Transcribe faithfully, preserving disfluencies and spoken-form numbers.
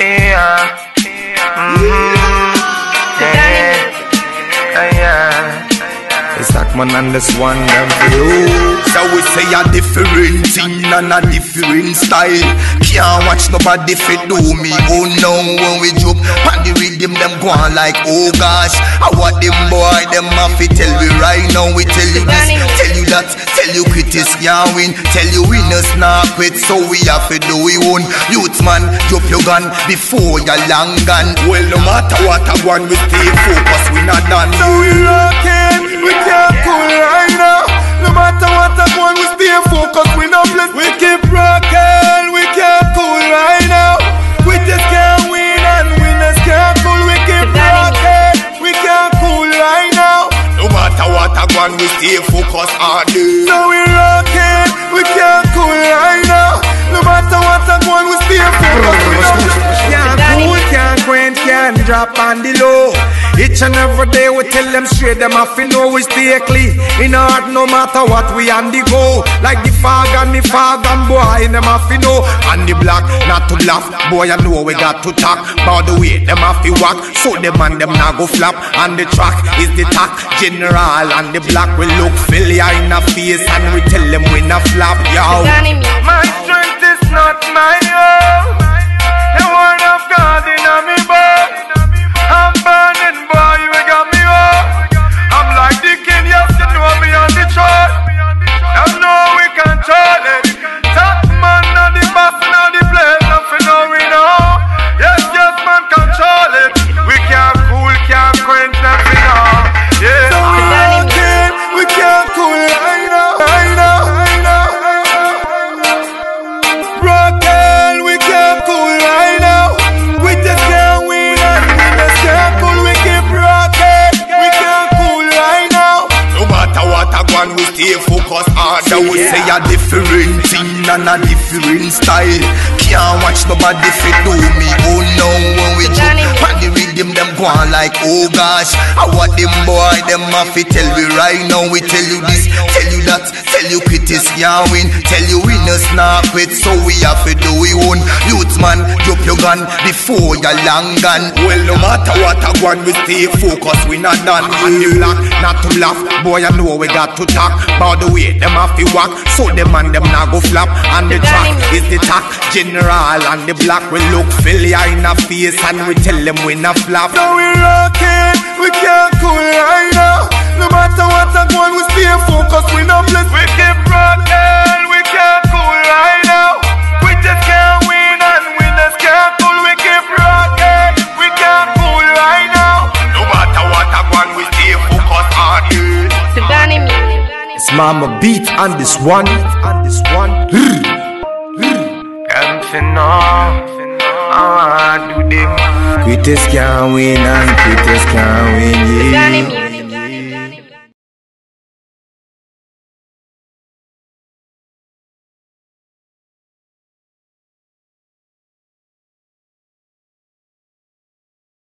Yeah. Mm-hmm. Yeah. Yeah. It's TACKMAN and this one them for you. So we say a different thing and a different style. Can't watch nobody fit do me. Oh no, when we jump on the rhythm, them go on like oh gosh. I want them boy, them have to tell we right now. We tell you this, tell you that, tell you critics can't win, tell you winners not quit. So we have to do we own. Youth man, drop your gun before you're long gone. Well, no matter what I want, we stay focused, we not done. So we rockin', we can't cool right now. No matter what I want, we stay focused, we not blessed. We keep rockin', we can't cool right now. We just can't win and winners can't cool. We keep rockin', we can't cool right now. No matter what I want, we stay focused on this. So we rockin', we can't cool right now. No matter what I want, we stay focused, we not blessed. Can't cool, can't quench, can't drop on the low. Each and every day we tell them straight, them have to know we stay clean in heart no matter what we on the go. Like the fog and the fog and boy, them have to know. On the block, not to laugh, boy I know we got to talk. By the way, them have to walk, so them and them not go flap. On the track is the tack, general and the black we look failure in the face and we tell them we not flap, yo. My strength is not my own. The word of God in me boy. I'm burning, boy, you got me up. I'm like the king, yes, you know me on the throne. I know we control it. TACKMAN on the boss and on the place, nothing know we know. Yes, yes, man, control it. We can't cool, can't quench, nothing know. Yeah. So we rockin', we can't cool, I know, I know, I know. Rockin', we can't cool right now. We just can't win and we just can't cool. We keep rockin', we can't cool right now. No matter what I want, we stay focused on. So we say a different thing and a different style. Can't watch nobody fit do me. Oh no, when we jump on the rhythm, them go on like oh gosh. I want them boy, them have to tell we right now. We tell you this, tell you that, tell you critics can't win, tell you winners not quit. So we have to do we own. Youth man, drop your gun before you're long gone. Well, no matter what I want, we stay focused, we not done. On the block, not to laugh, boy I know we got to talk. By the way, them have to walk, so them and them not go flap. On the track is the tack, general and the black we look failure in the face and we tell them we not flap. So we rockin', we can't cool right now. No matter what I want, we stay focused, we not blessed. We keep rockin', we can't cool right now. We just can't win and winners can't cool. We keep rockin', we can't cool right now. No matter what I want, we stay focused on you. It's Mama beat on this one, on this one. Everything on, I do them. Critics can't win and critics can't win, yeah.